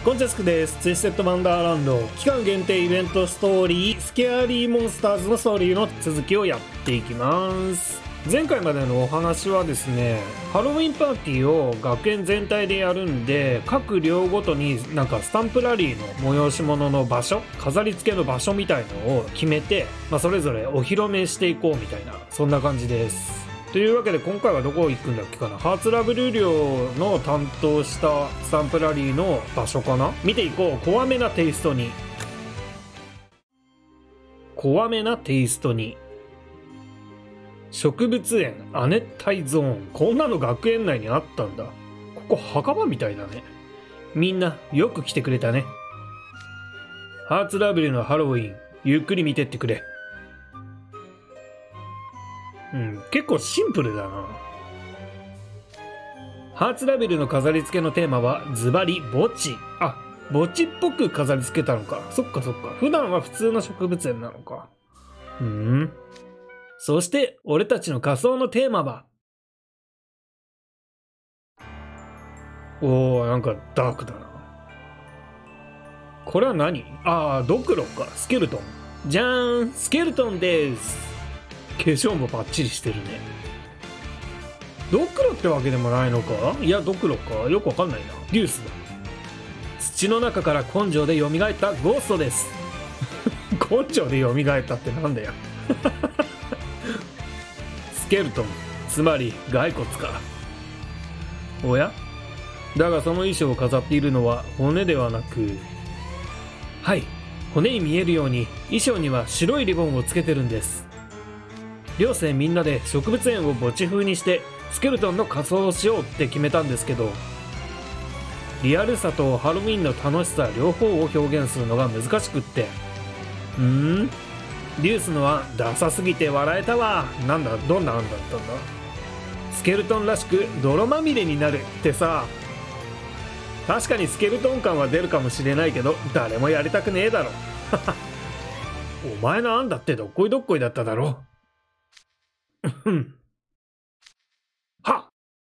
コンチェスクです。ツイステッドワンダーランド期間限定イベントストーリースケアリーモンスターズのストーリーの続きをやっていきます。前回までのお話はですね、ハロウィンパーティーを学園全体でやるんで、各寮ごとになんかスタンプラリーの催し物の場所、飾り付けの場所みたいのを決めて、それぞれお披露目していこうみたいな、そんな感じです。というわけで今回はどこ行くんだっけかな。ハーツラブル寮の担当したスタンプラリーの場所かな。見ていこう。怖めなテイストに。怖めなテイストに。植物園亜熱帯ゾーン。こんなの学園内にあったんだ。ここ墓場みたいだね。みんなよく来てくれたね。ハーツラブルのハロウィンゆっくり見てってくれ。結構シンプルだな。ハーツラベルの飾り付けのテーマはズバリ墓地。墓地っぽく飾り付けたのか。そっか。普段は普通の植物園なのか。そして俺たちの仮装のテーマは、なんかダークだな。これは何？ドクロか。スケルトン。じゃーん、スケルトンです。化粧もバッチリしてるね。ドクロってわけでもないのか。いや、ドクロか。よくわかんないな。デュースだ。土の中から根性で蘇ったゴーストです。根性で蘇ったってなんだよ。スケルトン、つまり骸骨か。おや？だがその衣装を飾っているのは骨ではなく、はい、骨に見えるように衣装には白いリボンをつけてるんです。寮生みんなで植物園を墓地風にしてスケルトンの仮装をしようって決めたんですけど、リアルさとハロウィンの楽しさ両方を表現するのが難しくって、デュースのはダサすぎて笑えたわ。なんだ、どんな案だったんだ。スケルトンらしく泥まみれになるってさ。確かにスケルトン感は出るかもしれないけど、誰もやりたくねえだろ。お前の案だってどっこいどっこいだっただろ。はっ。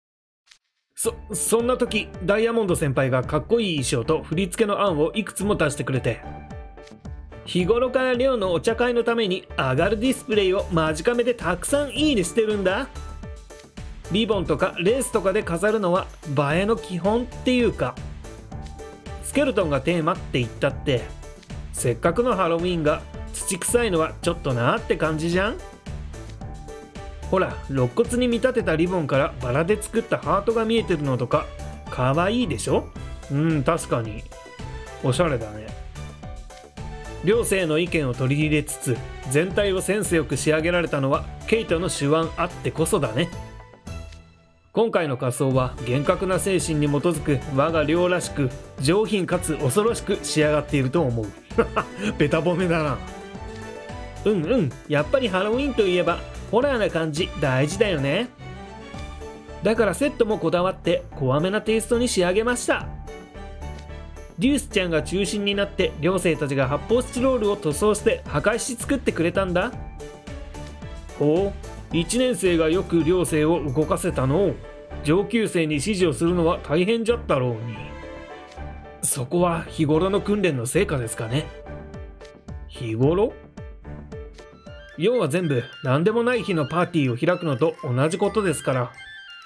そんな時、ダイヤモンド先輩がかっこいい衣装と振り付けの案をいくつも出してくれて、日頃から寮のお茶会のために上がるディスプレイを間近めでたくさんいいねしてるんだ。リボンとかレースとかで飾るのは映えの基本っていうか、スケルトンがテーマって言ったって、せっかくのハロウィンが土臭いのはちょっとなーって感じじゃん。ほら、肋骨に見立てたリボンからバラで作ったハートが見えてるのとかかわいいでしょ。確かにおしゃれだね。寮生の意見を取り入れつつ全体をセンスよく仕上げられたのはケイトの手腕あってこそだね。今回の仮装は厳格な精神に基づく我が寮らしく上品かつ恐ろしく仕上がっていると思う。ベタ褒めだな。やっぱりハロウィンといえばホラーな感じ大事だよね。だからセットもこだわって怖めなテイストに仕上げました。デュースちゃんが中心になって寮生たちが発泡スチロールを塗装して墓石作ってくれたんだ。ほう、1年生がよく寮生を動かせたのを上級生に指示をするのは大変じゃったろうに。そこは日頃の訓練の成果ですかね。日頃？要は全部何でもない日のパーティーを開くのと同じことですから。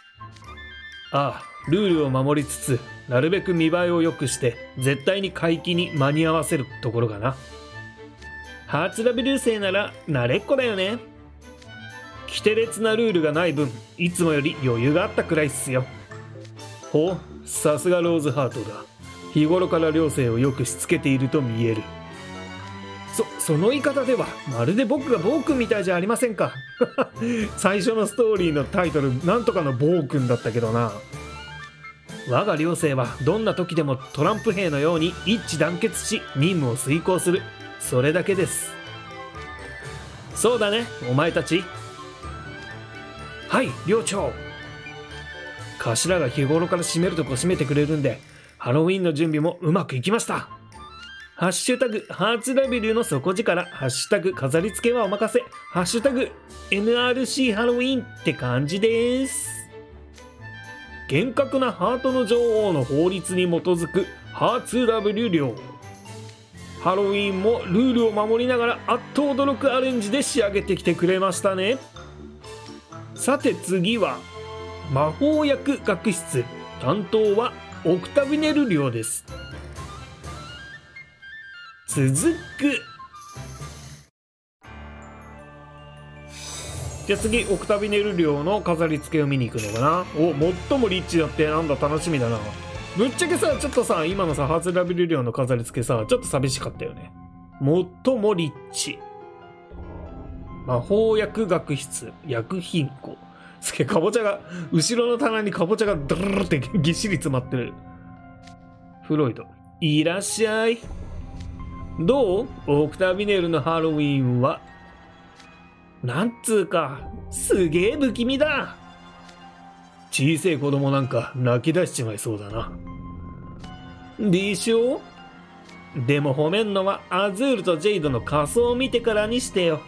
ルールを守りつつなるべく見栄えを良くして絶対に会期に間に合わせるところがな。ハーツラブルー生なら慣れっこだよね。規定列なルールがない分いつもより余裕があったくらいっすよ。ほう、さすがローズハートだ。日頃から寮生をよくしつけていると見える。その言い方ではまるで僕が暴君みたいじゃありませんか。最初のストーリーのタイトルなんとかの暴君だったけどな。我が寮生はどんな時でもトランプ兵のように一致団結し任務を遂行する、それだけです。そうだね、お前たち。はい、寮長。頭が日頃から締めるとこ締めてくれるんでハロウィンの準備もうまくいきました。ハッシュタグハーツラベルの底力、ハッシュタグ飾り付けはお任せ、ハッシュタグ NRC ハロウィンって感じです。 厳格なハートの女王の法律に基づくハーツラブル寮。ハロウィーンもルールを守りながらあっと驚くアレンジで仕上げてきてくれましたね。さて次は魔法薬学室。担当はオクタビネル寮です。続く。じゃあ次オクタビネル寮の飾り付けを見に行くのかな。お、最もリッチだって。なんだ、楽しみだな。ぶっちゃけさ、ちょっとさ、今のさハーツラブル寮の飾り付けさ、ちょっと寂しかったよね。最もリッチ。魔法薬学室、薬品庫。すげえ、かぼちゃが、後ろの棚にかぼちゃがドルルルってぎっしり詰まってる。フロイド、いらっしゃい。どう？オクタビネルのハロウィンは。なんつうか、すげえ不気味だ。小せえ子供なんか泣き出しちまいそうだな。でしょ？でも褒めんのはアズールとジェイドの仮装を見てからにしてよ。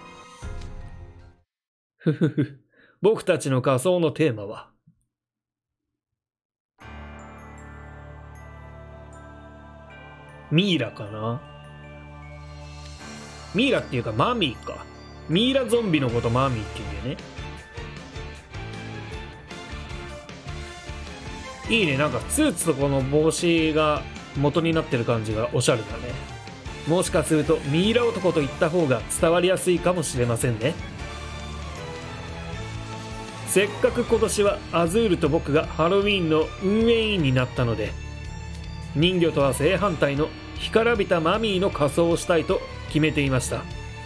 ふふふ。僕たちの仮装のテーマはミイラかな。ミイラっていうかマミーか。ミイラゾンビのことマミーって言うんだよね。いいね。なんかスーツとこの帽子が元になってる感じがおしゃれだね。もしかするとミイラ男と言った方が伝わりやすいかもしれませんね。せっかく今年はアズールと僕がハロウィーンの運営員になったので、人魚とは正反対の干からびたマミーの仮装をしたいと決めていました。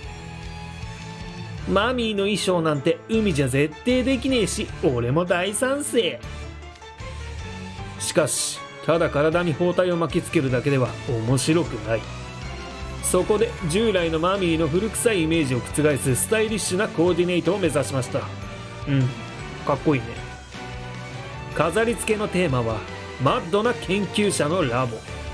マミーの衣装なんて海じゃ絶対できねえし、俺も大賛成。しかし、ただ体に包帯を巻きつけるだけでは面白くない。そこで従来のマミーの古臭いイメージを覆すスタイリッシュなコーディネートを目指しました。かっこいいね。飾り付けのテーマはマッドな研究者のラボ。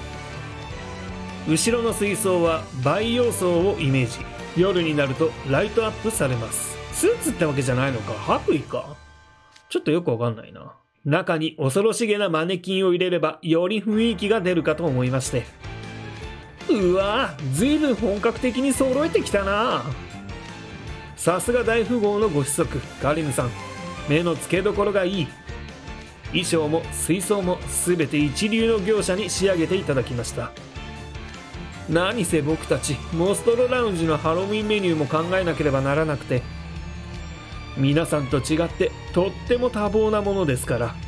後ろの水槽は培養層をイメージ。夜になるとライトアップされます。スーツってわけじゃないのか。白衣か。ちょっとよくわかんないな。中に恐ろしげなマネキンを入れればより雰囲気が出るかと思いまして。うわぁ、ずいぶん本格的に揃えてきたな。さすが大富豪のご子息カリムさん、目の付けどころがいい。衣装も水槽も全て一流の業者に仕上げていただきました。何せ僕たちモストロラウンジのハロウィンメニューも考えなければならなくて、皆さんと違ってとっても多忙なものですから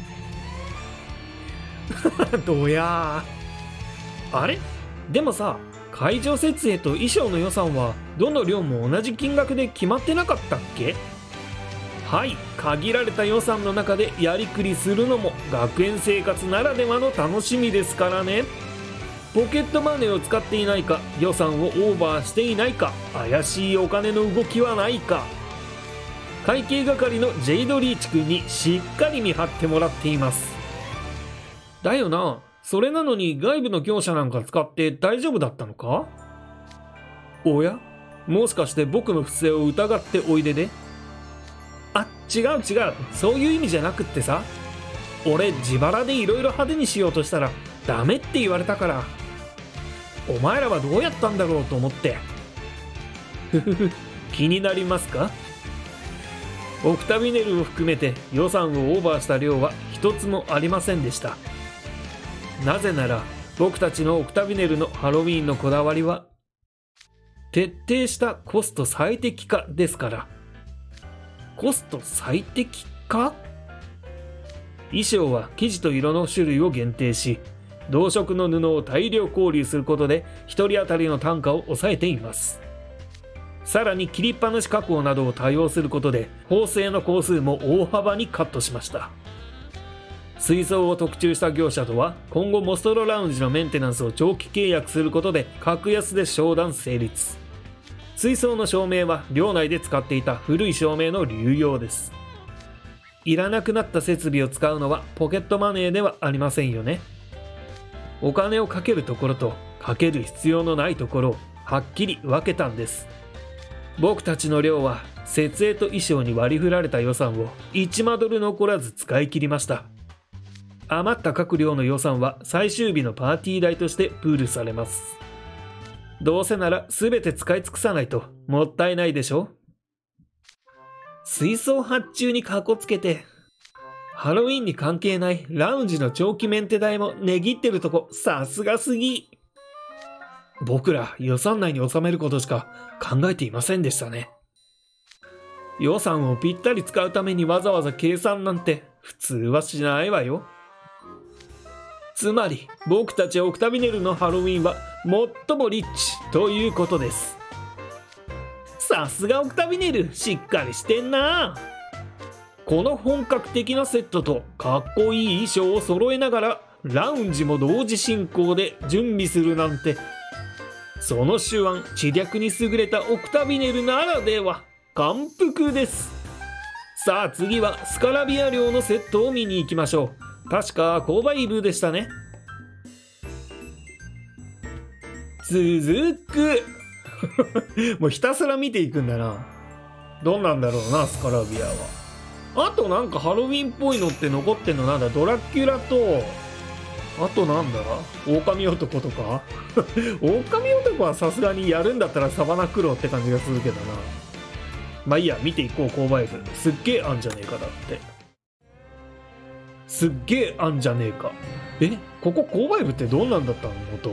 どやー。あれでもさ、会場設営と衣装の予算はどの寮も同じ金額で決まってなかったっけ？はい、限られた予算の中でやりくりするのも学園生活ならではの楽しみですからね。ポケットマネーを使っていないか、予算をオーバーしていないか、怪しいお金の動きはないか、会計係のジェイド・リーチ君にしっかり見張ってもらっています。だよな。それなのに外部の業者なんか使って大丈夫だったのか？おや？もしかして僕の不正を疑っておいでで？あ、違う。そういう意味じゃなくってさ。俺自腹でいろいろ派手にしようとしたらダメって言われたから。お前らはどうやったんだろうと思って。ふふふ、気になりますか？オクタビネルを含めて予算をオーバーした量は一つもありませんでした。なぜなら僕たちのオクタビネルのハロウィーンのこだわりは徹底したコスト最適化ですから。コスト最適化？衣装は生地と色の種類を限定し、同色の布を大量購入することで1人当たりの単価を抑えています。さらに切りっぱなし加工などを多用することで縫製の工数も大幅にカットしました。水槽を特注した業者とは今後モストロラウンジのメンテナンスを長期契約することで格安で商談成立。水槽の照明は寮内で使っていた古い照明の流用です。いらなくなった設備を使うのはポケットマネーではありませんよね。お金をかけるところとかける必要のないところをはっきり分けたんです。僕たちの寮は設営と衣装に割り振られた予算を1マドル残らず使い切りました。 余った各寮の予算は最終日のパーティー代としてプールされます。どうせなら全て使い尽くさないともったいないでしょ。水槽発注にかこつけて、ハロウィンに関係ないラウンジの長期メンテ代も値切ってるとこさすがすぎ。僕ら予算内に収めることしか考えていませんでしたね。予算をぴったり使うためにわざわざ計算なんて普通はしないわよ。つまり僕たちオクタビネルのハロウィンは最もリッチということです。さすがオクタビネル、しっかりしてんな。この本格的なセットとかっこいい衣装を揃えながらラウンジも同時進行で準備するなんて、その手腕知略に優れたオクタビネルならでは。感服です。さあ次はスカラビア寮のセットを見に行きましょう。確か購買部でしたね。続くもうひたすら見ていくんだな。どんなんだろうなスカラビアは。あとなんかハロウィンっぽいのって残ってんのなんだ。ドラキュラとあとなんだ狼男とか狼男はさすがにやるんだったらサバナクローって感じがするけどな。まあいいや、見ていこう。購買部すっげえあんじゃねえか。だってすっげえあんじゃねえか。ここ購買部ってどんなんだったの元。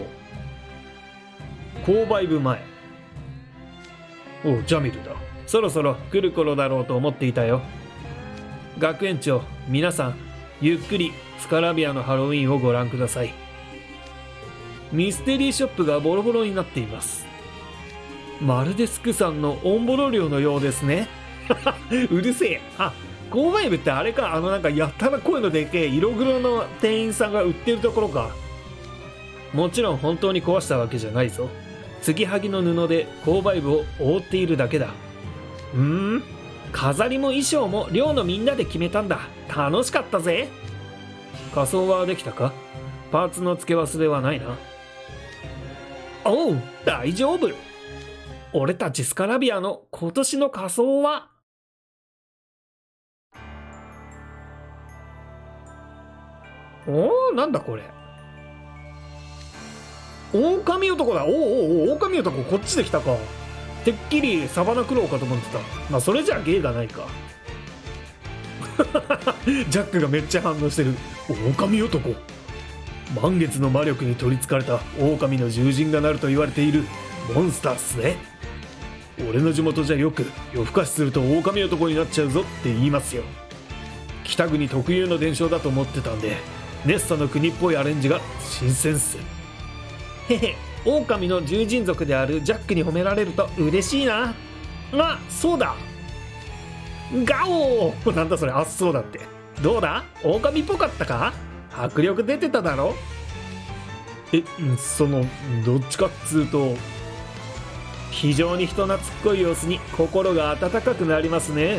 購買部前。おうジャミルだ。そろそろ来る頃だろうと思っていたよ。学園長皆さんゆっくりスカラビアのハロウィンをご覧ください。ミステリーショップがボロボロになっています。まるでスクさんのオンボロ寮のようですねうるせえ。購買部ってあれか。なんかやったら声のでけえ色黒の店員さんが売ってるところか。もちろん本当に壊したわけじゃないぞ。継ぎはぎの布で購買部を覆っているだけだ。飾りも衣装も寮のみんなで決めたんだ。楽しかったぜ。仮装はできたか。パーツの付け忘れはないな。おう大丈夫。俺たちスカラビアの今年の仮装はなんだこれ。狼男だ。狼男こっちで来たか。てっきりサバナクローかと思ってた。まあそれじゃ芸がないかジャックがめっちゃ反応してる。狼男。満月の魔力に取りつかれた狼の獣人がなると言われているモンスターっすね。俺の地元じゃよく夜更かしすると狼男になっちゃうぞって言いますよ。北国特有の伝承だと思ってたんで、ネッサの国っぽいアレンジが新鮮っす。へへ、狼の獣人族であるジャックに褒められると嬉しいな。そうだ。ガオーなんだそれ。そうだって。どうだ狼っぽかったか。迫力出てただろ。どっちかっつうと非常に人懐っこい様子に心が温かくなりますね。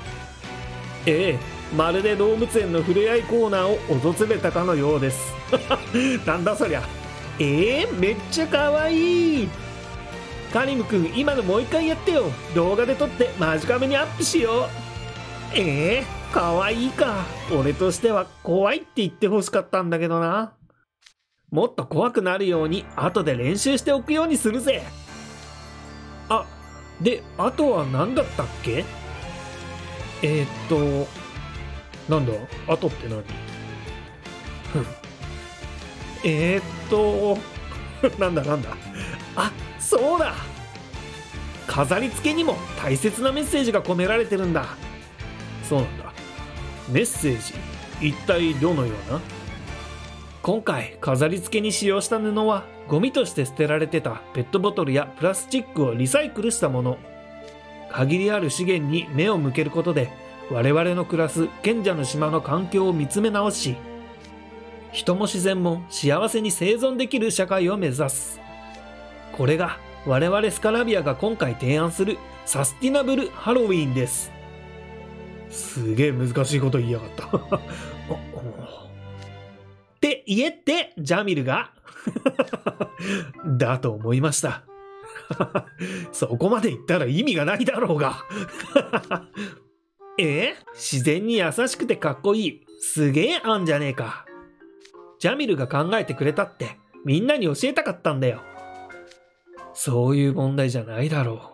まるで動物園のふれあいコーナーを訪れたかのようですなんだそりゃ。めっちゃかわいい。カリムくん今のもう一回やってよ。動画で撮ってマジカメにアップしよう。かわいいか。俺としては怖いって言ってほしかったんだけどな。もっと怖くなるように後で練習しておくようにするぜ。であとは何だったっけ。なんだあとって何なんだそうだ。飾り付けにも大切なメッセージが込められてるんだ。そうなんだ。メッセージ一体どのような。今回飾り付けに使用した布はゴミとして捨てられてたペットボトルやプラスチックをリサイクルしたもの。限りある資源に目を向けることで我々の暮らす賢者の島の環境を見つめ直し、人も自然も幸せに生存できる社会を目指す。これが我々スカラビアが今回提案するサスティナブルハロウィンです。すげえ難しいこと言いやがったって言えってジャミルがだと思いましたそこまで言ったら意味がないだろうが自然に優しくてかっこいい。すげえあんじゃねえか。 ジャミルが考えてくれたってみんなに教えたかったんだよ。そういう問題じゃないだろう。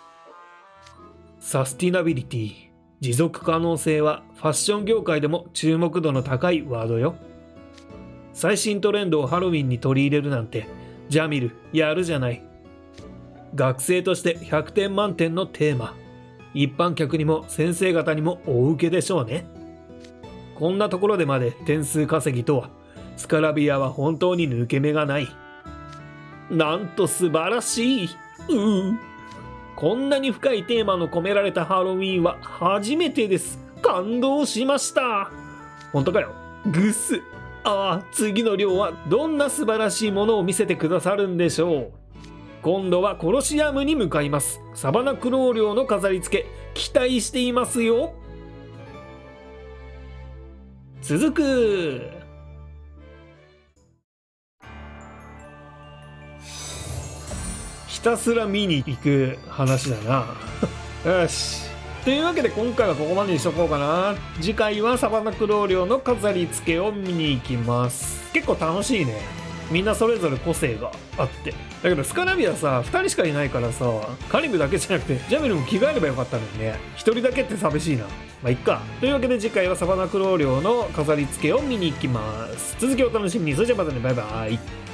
サスティナビリティ、持続可能性はファッション業界でも注目度の高いワードよ。最新トレンドをハロウィンに取り入れるなんてジャミルやるじゃない。学生として100点満点のテーマ、一般客にも先生方にも大受けでしょうね。こんなところでまで点数稼ぎとは、スカラビアは本当に抜け目がない。なんと素晴らしい。こんなに深いテーマの込められたハロウィンは初めてです。感動しました。本当かよ。グス。次の寮はどんな素晴らしいものを見せてくださるんでしょう。今度はコロシアムに向かいます。サバナクロー寮の飾り付け、期待していますよ。続く。ひたすら見に行く話だな。よし。というわけで今回はここまでにしとこうかな。次回はサバナクロー寮の飾り付けを見に行きます。結構楽しいね。みんなそれぞれ個性があって。だけどスカラビアさ、2人しかいないからさ、カリブだけじゃなくてジャミルも着替えればよかったのにね。1人だけって寂しいな。まあいっか。というわけで次回はサバナクロー寮の飾り付けを見に行きます。続きをお楽しみに。それじゃあまたね、バイバイ。